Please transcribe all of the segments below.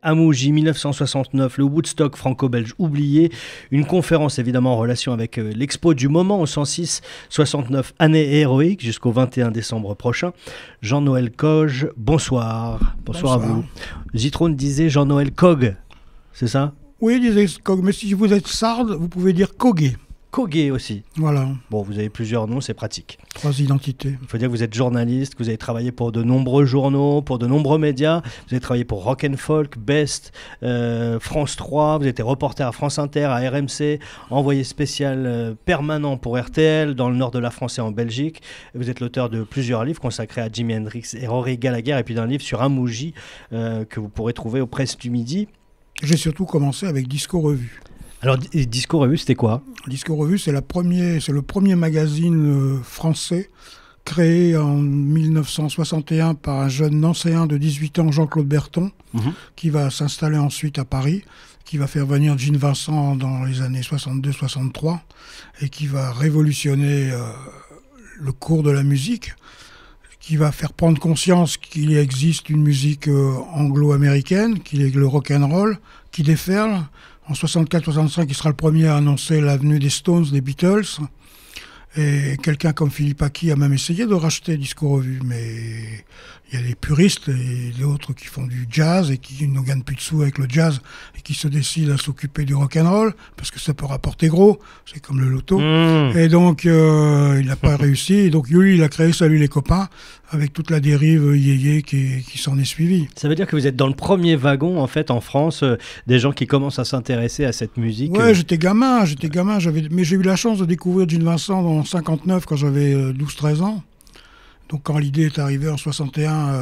Amougy 1969, le Woodstock franco-belge oublié, une conférence évidemment en relation avec l'expo du moment au 106, 69 années héroïques jusqu'au 21 décembre prochain. Jean-Noël Coge, bonsoir. Bonsoir à vous. Zitrone disait Jean-Noël Cog, c'est ça? Oui, il disait Cog, mais si vous êtes sarde, vous pouvez dire Coguet. Coguet aussi. Voilà. Bon, vous avez plusieurs noms, c'est pratique. 3 identités. Il faut dire que vous êtes journaliste, que vous avez travaillé pour de nombreux journaux, pour de nombreux médias. Vous avez travaillé pour Rock & Folk, Best, France 3. Vous avez été reporter à France Inter, à RMC, envoyé spécial permanent pour RTL, dans le nord de la France et en Belgique. Vous êtes l'auteur de plusieurs livres consacrés à Jimi Hendrix et Rory Gallagher, et puis d'un livre sur Amougy que vous pourrez trouver aux Presses du Midi. J'ai surtout commencé avec Disco Revue. Alors, Disco Revue, c'était quoi? Disco Revue, c'est le premier magazine français créé en 1961 par un jeune nancéen de 18 ans, Jean-Claude Berton, qui va s'installer ensuite à Paris, qui va faire venir Gene Vincent dans les années 62-63 et qui va révolutionner le cours de la musique, qui va faire prendre conscience qu'il existe une musique anglo-américaine, qu'il est le rock'n'roll, qui déferle. En 64-65, il sera le premier à annoncer l'avenue des Stones, des Beatles. Et quelqu'un comme Philippe Aki a même essayé de racheter Disco Revue, mais il y a des puristes et d'autres qui font du jazz et qui ne gagnent plus de sous avec le jazz et qui se décident à s'occuper du rock'n'roll parce que ça peut rapporter gros, c'est comme le loto. Et donc, il n'a pas réussi. Et donc, lui, il a créé Salut les copains avec toute la dérive yéyé qui s'en est suivie. Ça veut dire que vous êtes dans le premier wagon, en fait, en France, des gens qui commencent à s'intéresser à cette musique. Ouais, j'étais gamin, mais j'ai eu la chance de découvrir Gene Vincent en 59 quand j'avais 12-13 ans. Donc quand l'idée est arrivée en 61,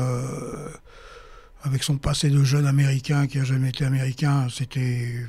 avec son passé de jeune américain qui n'a jamais été américain, c'était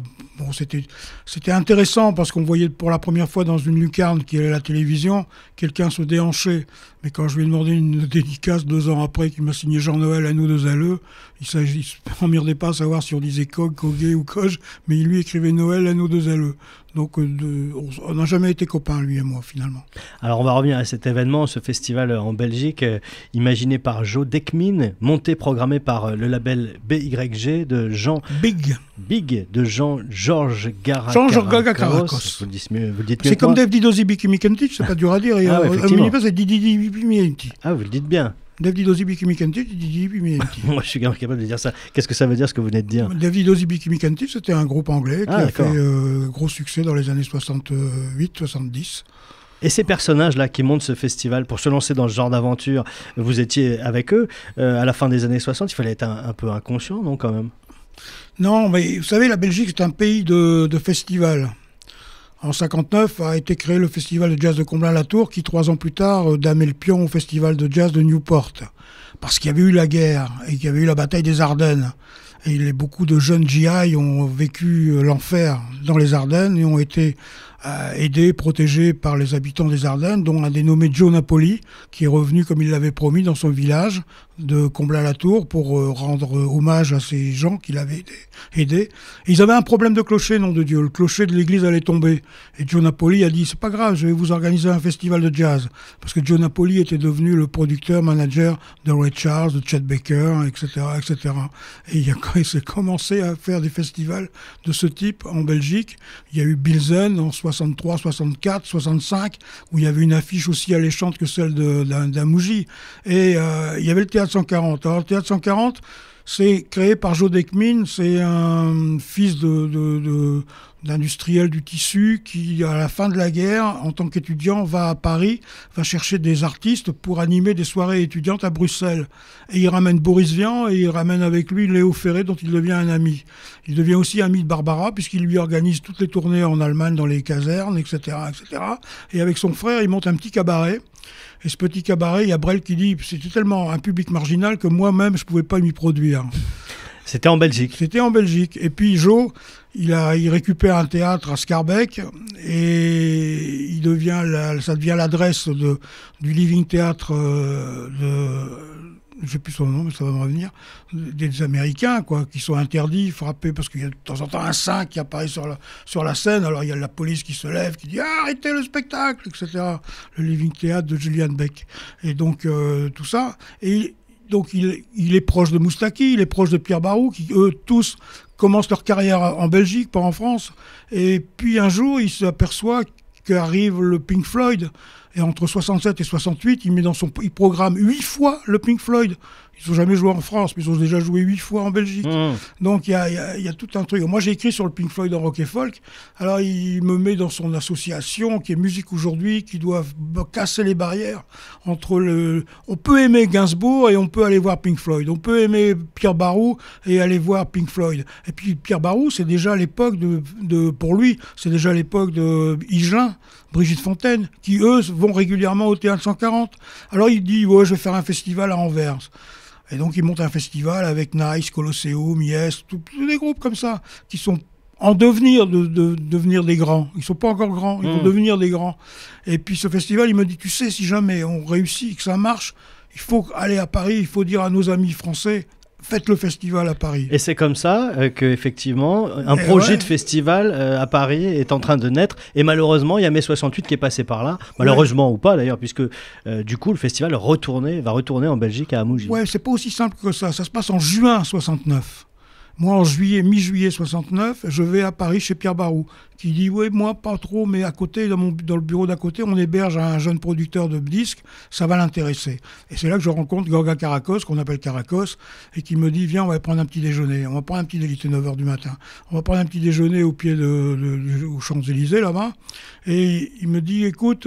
intéressant parce qu'on voyait pour la première fois dans une lucarne qui est la télévision, quelqu'un se déhancher. Mais quand je lui ai demandé une dédicace 2 ans après, qu'il m'a signé Jean-Noël à nous deux alleux, il ne s'emmerdait pas à savoir si on disait Cog, Coguet ou Coge, mais il lui écrivait Noël à nous deux alleux. Donc on n'a jamais été copains, lui et moi, finalement. Alors on va revenir à cet événement, ce festival en Belgique, imaginé par Joe Dekmin, monté, programmé par le label BYG de Jean... Big de Jean-Georges Garakarakos. Vous le dites mieux. C'est comme Dave Didosi Bikimikentich, c'est pas dur à dire. C'est Didi Pimienti. Ah, vous le dites bien. Dave Didosi Bikimikentich, Didi Pimienti. Moi, je suis capable de dire ça. Qu'est-ce que ça veut dire, ce que vous venez de dire? Dave Didosi Bikimikentich, c'était un groupe anglais qui a fait gros succès dans les années 68-70. Et ces personnages-là qui montent ce festival pour se lancer dans ce genre d'aventure, vous étiez avec eux à la fin des années 60, il fallait être un peu inconscient, non, quand même? Non, mais vous savez, la Belgique, c'est un pays de festivals. En 59 a été créé le festival de jazz de Comblain-la-Tour qui, 3 ans plus tard, damait le pion au festival de jazz de Newport. Parce qu'il y avait eu la guerre et qu'il y avait eu la bataille des Ardennes. Et beaucoup de jeunes GI ont vécu l'enfer dans les Ardennes et ont été aidés, protégés par les habitants des Ardennes, dont un dénommé Joe Napoli, qui est revenu, comme il l'avait promis, dans son village de Comblain-la-Tour pour rendre hommage à ces gens qu'il avait aidés. Et ils avaient un problème de clocher, nom de Dieu. Le clocher de l'église allait tomber. Et Joe Napoli a dit, c'est pas grave, je vais vous organiser un festival de jazz. Parce que Joe Napoli était devenu le producteur, manager de Ray Charles, de Chet Baker, etc., etc. Et il s'est commencé à faire des festivals de ce type en Belgique. Il y a eu Bilzen en 63, 64, 65, où il y avait une affiche aussi alléchante que celle d'Amougy. Et il y avait le Théâtre 140. Alors le Théâtre 140, c'est créé par Joe Dekmin, c'est un fils d'industriel du tissu qui, à la fin de la guerre, en tant qu'étudiant, va à Paris, va chercher des artistes pour animer des soirées étudiantes à Bruxelles. Et il ramène Boris Vian et il ramène avec lui Léo Ferré, dont il devient un ami. Il devient aussi ami de Barbara, puisqu'il lui organise toutes les tournées en Allemagne, dans les casernes, etc., etc. Et avec son frère, il monte un petit cabaret. Et ce petit cabaret, il y a Brel qui dit « C'était tellement un public marginal que moi-même, je ne pouvais pas m'y produire. » C'était en Belgique. C'était en Belgique. Et puis Joe, il récupère un théâtre à Scarbeck et ça devient l'adresse du Living Theatre je ne sais plus son nom, mais ça va me revenir, des Américains, quoi, qui sont interdits, frappés, parce qu'il y a de temps en temps un saint qui apparaît sur la scène, alors il y a la police qui se lève, qui dit « Arrêtez le spectacle !» etc. Le Living Theatre de Julian Beck. Et donc, tout ça. Et donc il est proche de Moustaki, il est proche de Pierre Barou, qui eux tous commencent leur carrière en Belgique, pas en France. Et puis un jour, il s'aperçoit qu'arrive le Pink Floyd. Et entre 67 et 68, il programme 8 fois le Pink Floyd. Ils n'ont jamais joué en France, mais ils ont déjà joué 8 fois en Belgique. Donc il y a tout un truc. Moi, j'ai écrit sur le Pink Floyd en rock et folk. Alors il me met dans son association, qui est Musique Aujourd'hui, qui doit casser les barrières entre on peut aimer Gainsbourg et on peut aller voir Pink Floyd. On peut aimer Pierre Barou et aller voir Pink Floyd. Et puis Pierre Barou, c'est déjà l'époque pour lui, c'est déjà l'époque de Higelin, Brigitte Fontaine, qui eux vont régulièrement au Théâtre 140. Alors il dit, ouais, je vais faire un festival à Anvers. Et donc il monte un festival avec Nice, Colosseum, Yes, tous des groupes comme ça, qui sont en devenir de devenir des grands. Ils ne sont pas encore grands, ils vont devenir des grands. Et puis ce festival, il me dit, tu sais, si jamais on réussit, que ça marche, il faut aller à Paris, il faut dire à nos amis français, faites le festival à Paris. Et c'est comme ça qu'effectivement, un projet de festival à Paris est en train de naître. Et malheureusement, il y a mai 68 qui est passé par là. Malheureusement ou pas d'ailleurs, puisque du coup, le festival va retourner en Belgique à Amougis. Ouais, c'est pas aussi simple que ça. Ça se passe en juin 69. Moi, en mi-juillet 69, je vais à Paris chez Pierre Barou, qui dit, oui, moi, pas trop, mais à côté, dans le bureau d'à côté, on héberge un jeune producteur de disques, ça va l'intéresser. Et c'est là que je rencontre Gorga Karakos, qu'on appelle Karakos, et qui me dit, viens, on va prendre un petit déjeuner. On va prendre un petit déjeuner, il était 9h du matin. On va prendre un petit déjeuner au pied aux Champs-Élysées, là-bas. Et il me dit, écoute,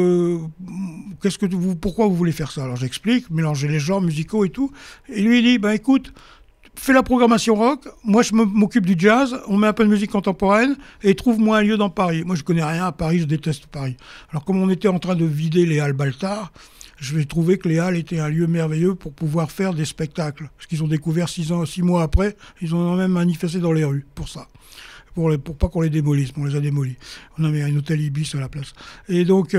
pourquoi vous voulez faire ça? Alors j'explique, mélanger les genres musicaux et tout. Et lui, il dit, écoute, fais la programmation rock, moi je m'occupe du jazz, on met un peu de musique contemporaine et trouve-moi un lieu dans Paris. Moi je connais rien à Paris, je déteste Paris. Alors comme on était en train de vider les Halles Baltard, je vais trouver que les Halles étaient un lieu merveilleux pour pouvoir faire des spectacles. Parce qu'ils ont découvert 6 mois après, ils ont même manifesté dans les rues pour ça. Pour pas qu'on les démolisse, on les a démolis. On a mis un hôtel Ibis à la place. Et donc,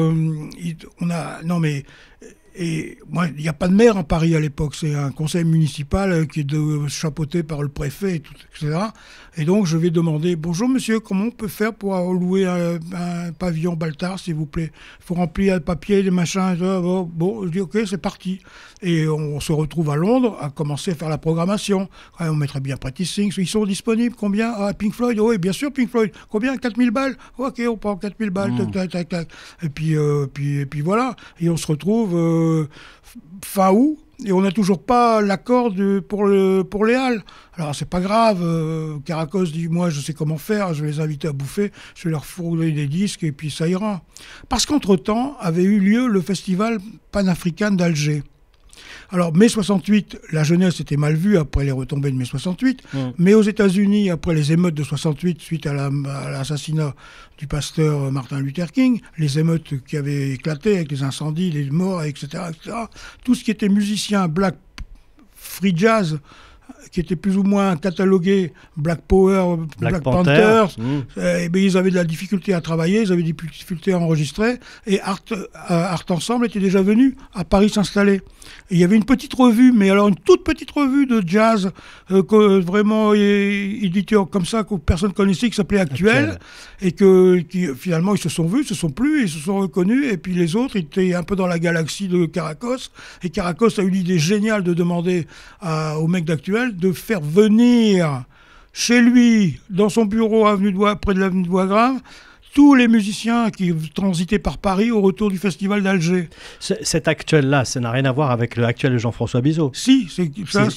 Et moi, il n'y a pas de maire en Paris à l'époque, c'est un conseil municipal qui est chapeauté par le préfet, etc. Et donc, je vais demander, bonjour monsieur, comment on peut faire pour louer un pavillon Baltard, s'il vous plaît? Il faut remplir le papier, des machins, bon, je dis ok, c'est parti. Et on se retrouve à Londres à commencer à faire la programmation. Ouais, on mettrait bien Pretty Things, ils sont disponibles, combien? Ah, Pink Floyd, oui, bien sûr, Pink Floyd. Combien? 4000 balles? Ok, on prend 4000 balles, tac. Et puis voilà, et on se retrouve fin août, et on n'a toujours pas l'accord pour les Halles. Alors c'est pas grave, Karakos dit, moi je sais comment faire, je vais les inviter à bouffer, je vais leur fourrer des disques et puis ça ira. Parce qu'entre-temps avait eu lieu le festival panafricain d'Alger. Alors, mai 68, la jeunesse était mal vue après les retombées de mai 68, mais aux États-Unis, après les émeutes de 68, suite à l'assassinat du pasteur Martin Luther King, les émeutes qui avaient éclaté avec les incendies, les morts, etc., tout ce qui était musicien black free jazz, qui était plus ou moins catalogué Black Power, Black Panthers, ils avaient de la difficulté à travailler, ils avaient des difficultés à enregistrer, et Art Ensemble était déjà venu à Paris s'installer. Et il y avait une petite revue, mais alors une toute petite revue de jazz, vraiment éditeur comme ça, que personne ne connaissait, qui s'appelait Actuel, et qui finalement ils se sont vus, ils se sont plus, ils se sont reconnus, et puis les autres étaient un peu dans la galaxie de Karakos, et Karakos a eu l'idée géniale de demander au mec d'Actuel de faire venir chez lui, dans son bureau près de l'avenue de Wagram, tous les musiciens qui transitaient par Paris au retour du festival d'Alger. Cet Actuel-là, ça n'a rien à voir avec le Actuel de Jean-François Bizot. Si, c'est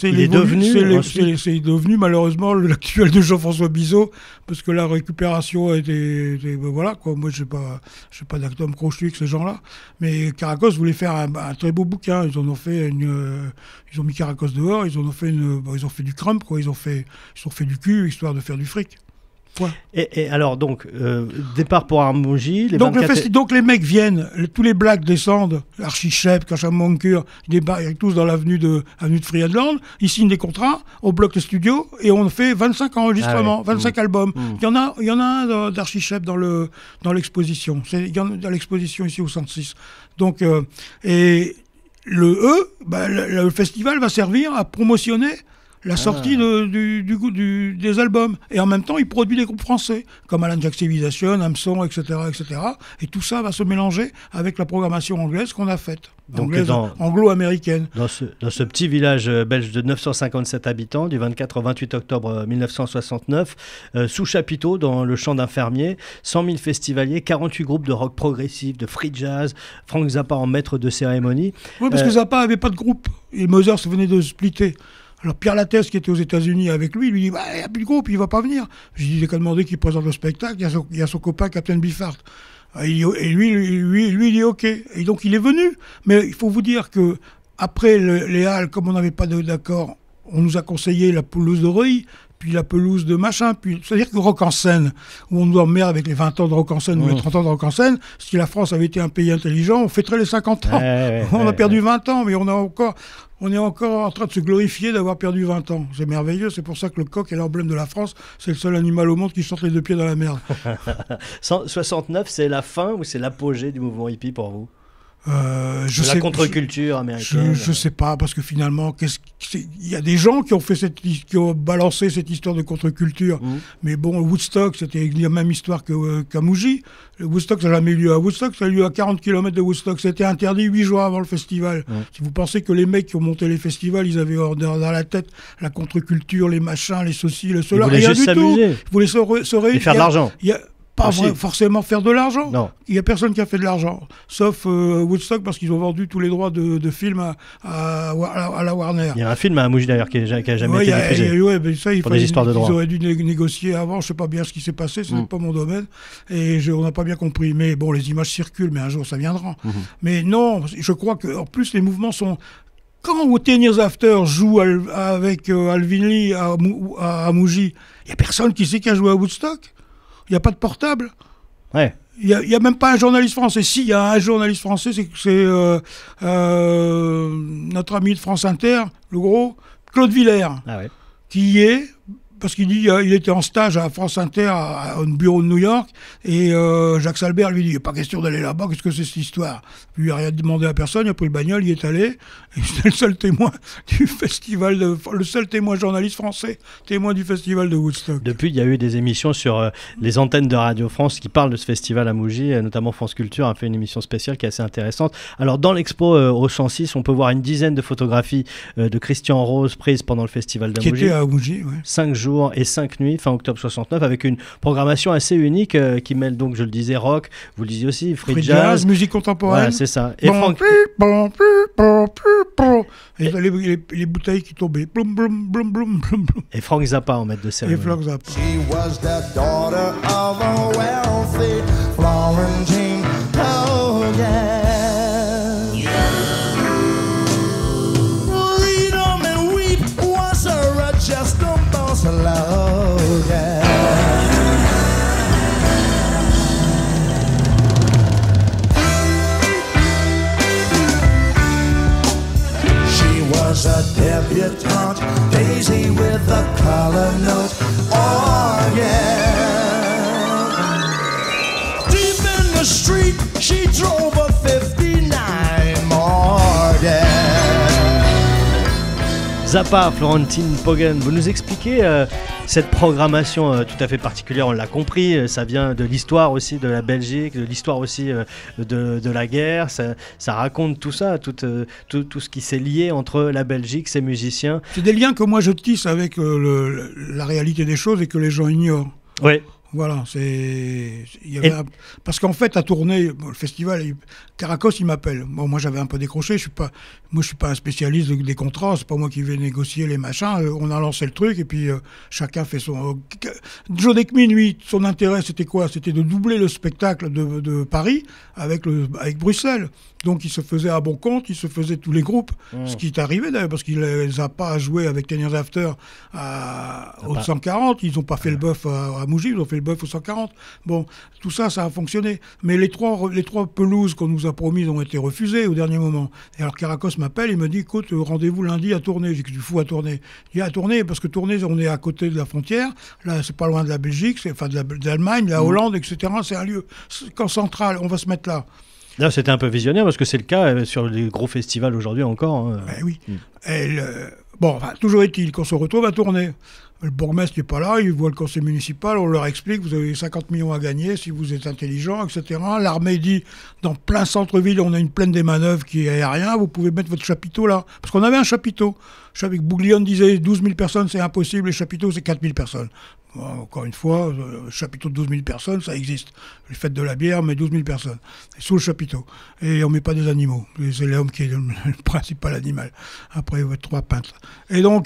devenu malheureusement l'Actuel de Jean-François Bizot, parce que la récupération était voilà quoi. Moi, je n'ai pas d'atome crochu avec ces gens-là, mais Karakos voulait faire un très beau bouquin. Ils en ont fait ils ont mis Karakos dehors, ils ont fait du crump quoi. Ils ont fait du cul histoire de faire du fric. Ouais. Et alors, donc, départ pour Amougis. Donc les mecs viennent, tous les blacks descendent, Archie Shepp, Kacham Monkur, ils débarquent tous dans l'avenue de Friedland, ils signent des contrats, on bloque le studio et on fait 25 enregistrements, 25 albums. Il y en a un d'Archie Shepp dans l'exposition. Il y en a dans l'exposition ici au 106. Donc, et le festival va servir à promotionner la sortie des albums. Et en même temps, il produit des groupes français, comme Alan Jack Civilization, Hameçon, etc., etc. Et tout ça va se mélanger avec la programmation anglaise qu'on a faite. Donc anglo-américaine. Dans ce petit village belge de 957 habitants, du 24 au 28 octobre 1969, sous chapiteau, dans le champ d'un fermier, 100 000 festivaliers, 48 groupes de rock progressif, de free jazz, Frank Zappa en maître de cérémonie. Oui, parce que Zappa n'avait pas de groupe, et Mother venait de splitter. Alors Pierre Lattès, qui était aux États-Unis avec lui dit bah, il n'y a plus de groupe, il ne va pas venir. Je lui dis, il n'a qu'à demander qu'il présente le spectacle, il y a son copain Captain Biffard. Et lui, il dit OK. Et donc il est venu. Mais il faut vous dire que après les Halles, comme on n'avait pas d'accord, on nous a conseillé la pelouse de Reuilly, puis la pelouse de machin, puis c'est-à-dire que Rock en scène, où on nous emmerde avec les 20 ans de Rock en scène ou les 30 ans de Rock en scène, si la France avait été un pays intelligent, on fêterait les 50 ans. On a perdu 20 ans, mais on est encore en train de se glorifier d'avoir perdu 20 ans. C'est merveilleux, c'est pour ça que le coq est l'emblème de la France, c'est le seul animal au monde qui chante les deux pieds dans la merde. 69, c'est la fin ou c'est l'apogée du mouvement hippie pour vous? La contre-culture américaine. Je sais pas, parce que finalement, il y a des gens qui ont balancé cette histoire de contre-culture. Mais bon, Woodstock, c'était la même histoire qu'à Mougy. Le Woodstock, ça n'a jamais eu lieu à Woodstock, ça a eu lieu à 40 km de Woodstock. C'était interdit 8 jours avant le festival. Si vous pensez que les mecs qui ont monté les festivals, ils avaient dans la tête la contre-culture, les machins, les ceci, le cela, rien du tout. Ils voulaient se réunir. Et faire de l'argent. Pas forcément faire de l'argent. Non. Il n'y a personne qui a fait de l'argent, sauf Woodstock, parce qu'ils ont vendu tous les droits de films à la Warner. Il y a un film à Mougy d'ailleurs qui n'a jamais été diffusé. Mais ça, pour des histoires de droits. Ils auraient dû négocier avant, je ne sais pas bien ce qui s'est passé, ce n'est pas mon domaine, et on n'a pas bien compris. Mais bon, les images circulent, mais un jour ça viendra. Mais non, je crois qu'en plus les mouvements sont... Quand Ten Years After joue avec Alvin Lee à Mougy, il n'y a personne qui sait qui a joué à Woodstock. Il n'y a pas de portable. Ouais. Il n'y a même pas un journaliste français. Si, il y a un journaliste français, c'est notre ami de France Inter, le gros, Claude Villers, qui y est, parce qu'il dit il était en stage à France Inter, à un bureau de New York, et Jacques Salbert lui dit il n'y a pas question d'aller là-bas, qu'est-ce que c'est cette histoire? Lui, il n'a rien demandé à personne, il a pris le bagnole, il est allé, et c'est le seul témoin du festival, le seul témoin journaliste français, témoin du festival de Woodstock. Depuis, il y a eu des émissions sur les antennes de Radio France qui parlent de ce festival à Mougy, notamment France Culture a fait une émission spéciale qui est assez intéressante. Alors, dans l'expo au 106, on peut voir une dizaine de photographies de Christian Rose prises pendant le festival de Mougy. Qui était à Mougy, oui. 5 jours et 5 nuits, fin octobre 69, avec une programmation assez unique qui mêle donc, je le disais, rock, vous le disiez aussi, free jazz, musique contemporaine. Voilà, c'est ça. Et Franck... Et les bouteilles qui tombaient. Blum, blum, blum, blum, blum. Et Frank Zappa en maître de cérémonie. Et Frank Zappa. She was the daughter of a wealthy Florentine. Oh yeah. Read 'em and weep was her just a boss low, yeah. Was a debutante, Daisy with a color note. Oh yeah. Deep in the street, she drove a 59 Morgan. Zappa, Florentine Poggen, vous nous expliquez cette programmation tout à fait particulière, on l'a compris, ça vient de l'histoire aussi de la Belgique, de l'histoire aussi de la guerre, ça raconte tout ça, tout ce qui s'est lié entre la Belgique, ses musiciens. C'est des liens que moi je tisse avec la réalité des choses et que les gens ignorent. Oui. Voilà, parce qu'en fait, à tourner, le festival, Caracos, il m'appelle. Bon, moi, j'avais un peu décroché. Je suis pas un spécialiste des contrats. C'est pas moi qui vais négocier les machins. On a lancé le truc et puis chacun fait son. Joe Dekmin, lui, son intérêt, c'était quoi? C'était de doubler le spectacle de Paris avec Bruxelles. Donc, il se faisait à bon compte, il se faisait tous les groupes. Ce qui est arrivé d'ailleurs, parce qu'il les a pas joué avec Ten Years After au 140. Ils n'ont pas fait le bœuf à Mougy, ils ont fait le bœuf au 140. Bon, tout ça, ça a fonctionné. Mais les trois pelouses qu'on nous a promises ont été refusées au dernier moment. Et alors, Caracos m'appelle, il me dit écoute, rendez-vous lundi à Tournai. J'ai dit du fou à Tournai. Il y a à Tournai, parce que Tournai, on est à côté de la frontière. Là, c'est pas loin de la Belgique, enfin de l'Allemagne, la Hollande, etc. C'est un lieu camp central. On va se mettre là. Là, c'était un peu visionnaire parce que c'est le cas sur les gros festivals aujourd'hui encore. Hein. Ben oui. Bon, enfin, toujours est-il qu'on se retrouve à tourner. Le bourgmestre n'est pas là, il voit le conseil municipal, on leur explique, vous avez 50 millions à gagner si vous êtes intelligent, etc. L'armée dit, dans plein centre-ville, on a une plaine des manœuvres qui est aérien, vous pouvez mettre votre chapiteau là. Parce qu'on avait un chapiteau. Je savais que Bouglione disait 12 000 personnes, c'est impossible, les chapiteaux, c'est 4 000 personnes. Bon, encore une fois, le chapiteau de 12 000 personnes, ça existe. Les fêtes de la bière, mais 12 000 personnes. Et sous le chapiteau. Et on ne met pas des animaux. C'est l'homme qui est le principal animal. Après, votre 3 peintres. Et donc,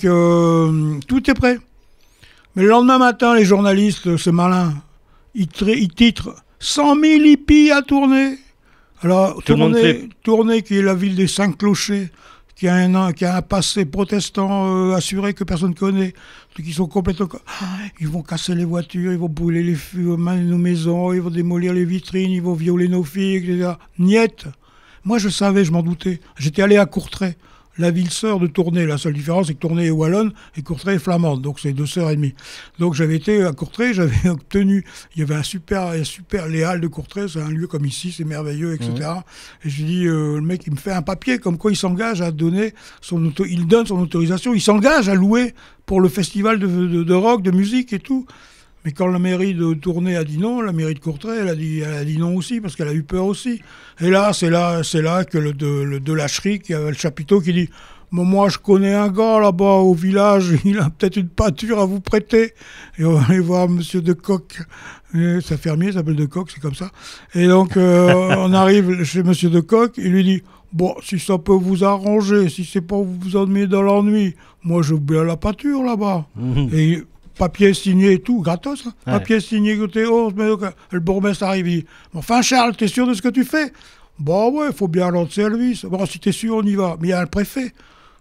tout est prêt. Mais le lendemain matin, les journalistes, c'est malin, ils titrent 100 000 hippies à Tournai. Alors, Tournai, qui est la ville des 5 clochers, qui a un passé protestant assuré que personne ne connaît, qui sont complètement... ils vont casser les voitures, ils vont brûler les feux, nos maisons, ils vont démolir les vitrines, ils vont violer nos filles, etc. Niet. Moi, je savais, je m'en doutais. J'étais allé à Courtrai. La ville sœur de Tournai. La seule différence, c'est que Tournai est wallonne et Courtrai est flamande. Donc, c'est 2 sœurs et demie. Donc, j'avais été à Courtrai, j'avais obtenu... Il y avait un super... Les Halles de Courtrai, c'est un lieu comme ici, c'est merveilleux, etc. Et je lui dis, le mec, il me fait un papier comme quoi il s'engage à donner il donne son autorisation, il s'engage à louer pour le festival de rock, de musique et tout. Mais quand la mairie de Tournai a dit non, la mairie de Courtrai, elle a dit non aussi, parce qu'elle a eu peur aussi. Et là, c'est là que le de lâcherie, qui a le chapiteau, qui dit bon, moi, je connais un gars là-bas au village, il a peut-être une pâture à vous prêter. Et on va aller voir Monsieur de Coq. Sa fermier s'appelle de Coq, c'est comme ça. Et donc, on arrive chez Monsieur de Coq, il lui dit bon, si ça peut vous arranger, si c'est pas vous emmener dans l'ennui, moi, je veux bien la pâture là-bas. Et papier signé et tout, gratos. Hein. Ouais. Papier signé, côté haut, le bourgmestre arrive, il dit enfin Charles, t'es sûr de ce que tu fais? Bon ouais, il faut bien l'ordre de service. Bon, si t'es sûr, on y va. Mais il y a le préfet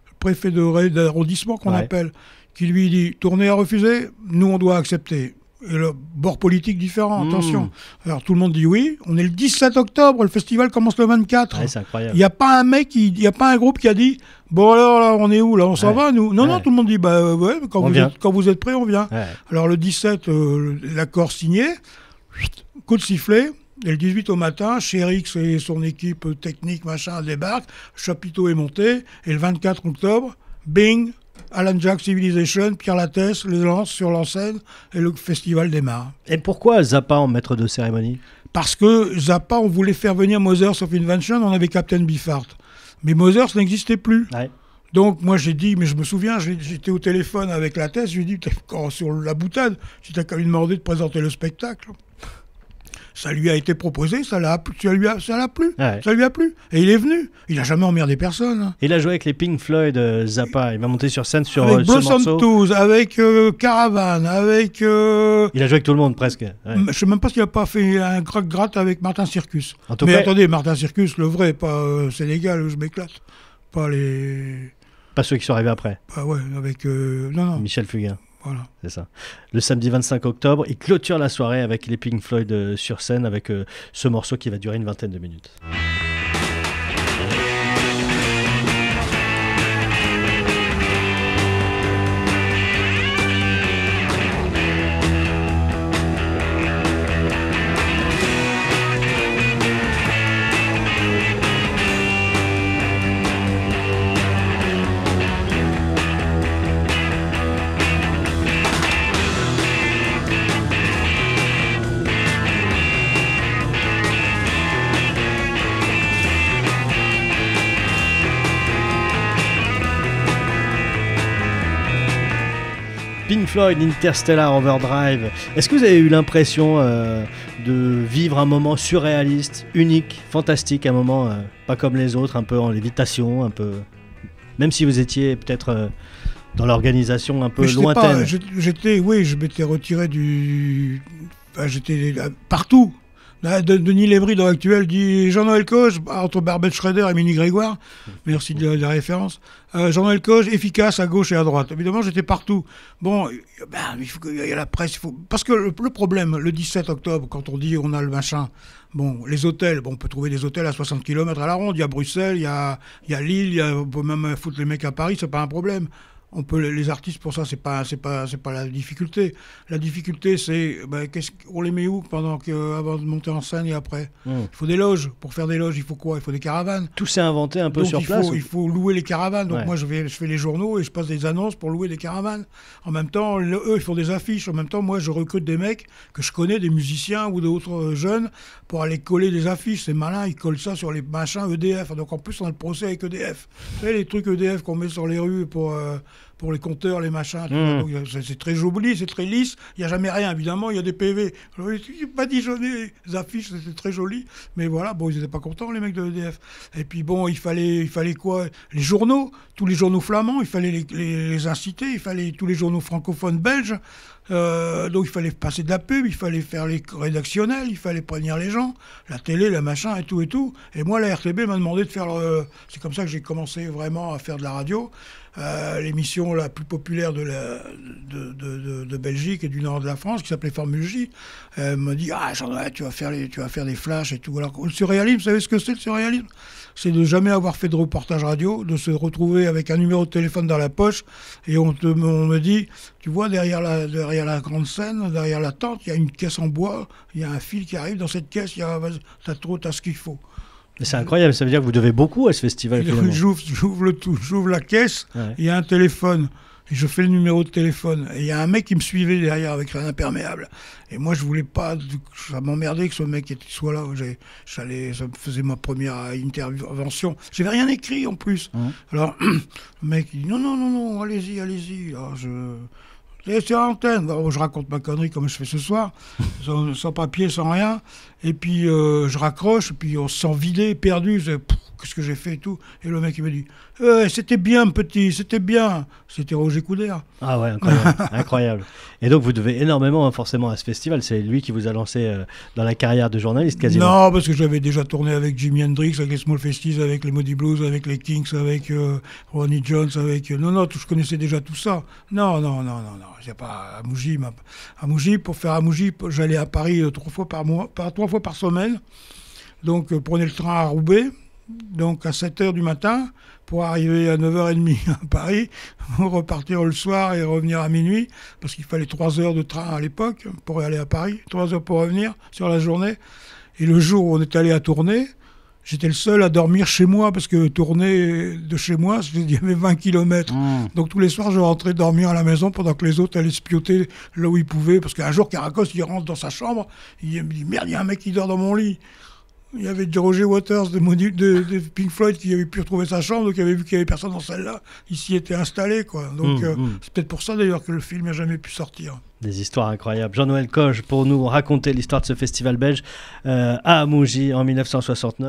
d'arrondissement qu'on appelle, qui lui dit Tournai a refusé, nous on doit accepter. Et le bord politique différent, attention. Alors tout le monde dit oui, on est le 17 octobre, le festival commence le 24. Ouais, c'est incroyable. Il n'y a pas un groupe qui a dit bon alors là, on est où là, on s'en va nous? Non, tout le monde dit bah ouais, quand vous êtes prêts, on vient. Ouais. Alors le 17, l'accord signé, coup de sifflet. Et le 18 au matin, Chérix et son équipe technique machin débarquent, le chapiteau est monté, et le 24 octobre, bing, Alan Jack Civilization, Pierre Lattès les lance sur l'enseigne et le festival démarre. Et pourquoi Zappa en maître de cérémonie? Parce que Zappa, on voulait faire venir Mothers of Invention, on avait Captain Beefheart. Mais Mothers n'existait plus. Ouais. Donc moi j'ai dit, mais je me souviens, j'étais au téléphone avec Lattès, je lui ai dit, sur la boutade, j'étais quand même demandé de présenter le spectacle. Ça lui a été proposé, ça lui a plu. Et il est venu. Il n'a jamais emmerdé personne. Hein. Il a joué avec les Pink Floyd, Zappa. Il va monter sur scène sur avec ce morceau. Blossom Tooth, avec Caravan, avec... Il a joué avec tout le monde, presque. Ouais. Je ne sais même pas s'il n'a pas fait un gratte avec Martin Circus. Mais attendez, Martin Circus, le vrai, pas Sénégal, je m'éclate. Pas ceux qui sont arrivés après. Bah ouais, avec... non. Michel Fugain. Voilà. C'est ça. Le samedi 25 octobre, il clôture la soirée avec les Pink Floyd sur scène avec ce morceau qui va durer une vingtaine de minutes. Pink Floyd, Interstellar Overdrive. Est-ce que vous avez eu l'impression de vivre un moment surréaliste, unique, fantastique, un moment pas comme les autres, un peu en lévitation, un peu... Même si vous étiez peut-être dans l'organisation un peu lointaine. Je m'étais retiré du... Enfin, j'étais partout. Denis Lévry, dans l'actuel, dit Jean-Noël Cauge, entre Barbet Schroeder et Minnie Grégoire, merci de la référence. Jean-Noël Cauge, efficace à gauche et à droite. Évidemment, j'étais partout. Bon, il faut qu'il y ait la presse. Parce que le problème, le 17 octobre, quand on dit on a le machin, bon, les hôtels, on peut trouver des hôtels à 60 km à la ronde. Il y a Bruxelles, il y a Lille, on peut même foutre les mecs à Paris, c'est pas un problème. On peut les artistes pour ça, c'est pas la difficulté. La difficulté, c'est on les met où avant de monter en scène et après. Il faut des loges. Pour faire des loges, il faut quoi? Il faut des caravanes. Tout s'est inventé un peu Donc, sur place. Il faut louer les caravanes. Donc Ouais. moi, je fais les journaux et je passe des annonces pour louer des caravanes. En même temps, eux, ils font des affiches. En même temps, moi, je recrute des mecs que je connais, des musiciens ou d'autres jeunes, pour aller coller des affiches. C'est malin, ils collent ça sur les machins EDF. Donc en plus, on a le procès avec EDF. Vous savez, les trucs EDF qu'on met sur les rues pour les compteurs, les machins. Tout ça. Donc, c'est très joli, c'est très lisse. Il n'y a jamais rien, évidemment. Il y a des PV. Alors, il pas badigeonné, les affiches, c'était très joli. Mais voilà, bon, ils n'étaient pas contents, les mecs de EDF. Et puis bon, il fallait quoi? Les journaux, tous les journaux flamands, il fallait les inciter. Il fallait tous les journaux francophones belges. Donc il fallait passer de la pub, il fallait faire les rédactionnels, il fallait prévenir les gens, la télé, le machin et tout et tout. Et moi, la RTB m'a demandé de faire c'est comme ça que j'ai commencé vraiment à faire de la radio. L'émission la plus populaire de Belgique et du nord de la France, qui s'appelait Formule J, m'a dit Jean-Noël, tu vas faire des flashs et tout. Alors le surréalisme, vous savez ce que c'est le surréalisme? C'est de jamais avoir fait de reportage radio, de se retrouver avec un numéro de téléphone dans la poche et on me dit, tu vois, derrière la grande scène, derrière la tente, il y a une caisse en bois, il y a un fil qui arrive, dans cette caisse, t'as ce qu'il faut. C'est incroyable, ça veut dire que vous devez beaucoup à ce festival. J'ouvre le tout, j'ouvre la caisse, Ouais. il y a un téléphone, et je fais le numéro de téléphone. Et il y a un mec qui me suivait derrière avec un imperméable. Et moi, je voulais pas, ça m'emmerdait que ce mec soit là. Ça me faisait ma première intervention. J'avais rien écrit en plus. Alors, le mec, il dit non, allez-y. Alors, c'est à l'antenne. Alors, je raconte ma connerie comme je fais ce soir, sans papier, sans rien. Et puis, je raccroche, et puis on se sent vidé, perdu. Qu'est-ce que j'ai fait et tout. Et le mec, il me dit c'était bien, petit, c'était bien. C'était Roger Coudert. Ah ouais, incroyable. Incroyable. Et donc, vous devez énormément, forcément, à ce festival. C'est lui qui vous a lancé dans la carrière de journaliste, quasiment. Non, parce que j'avais déjà tourné avec Jimi Hendrix, avec les Small Faces, avec les Moody Blues, avec les Kings, avec Ronnie Jones, avec... Non, je connaissais déjà tout ça. Non. C'est pas à Mougy, pour faire à Mougy, j'allais à Paris 3 fois par semaine. Donc, prenez le train à Roubaix, donc à 7h du matin, pour arriver à 9h30 à Paris, repartir le soir et revenir à minuit, parce qu'il fallait 3 heures de train à l'époque pour aller à Paris, 3 heures pour revenir sur la journée. Et le jour où on est allé à Tournai, j'étais le seul à dormir chez moi, parce que Tournai de chez moi, il y avait 20 km. Donc tous les soirs, je rentrais dormir à la maison pendant que les autres allaient se pioter là où ils pouvaient. Parce qu'un jour, Caracos, il rentre dans sa chambre, il me dit « Merde, il y a un mec qui dort dans mon lit ». Il y avait Roger Waters de Pink Floyd qui avait pu retrouver sa chambre, donc il avait vu qu'il n'y avait personne dans celle-là. Il s'y était installé, quoi. Donc c'est peut-être pour ça d'ailleurs que le film n'a jamais pu sortir. Des histoires incroyables. Jean-Noël Coge pour nous raconter l'histoire de ce festival belge à Mougy en 1969.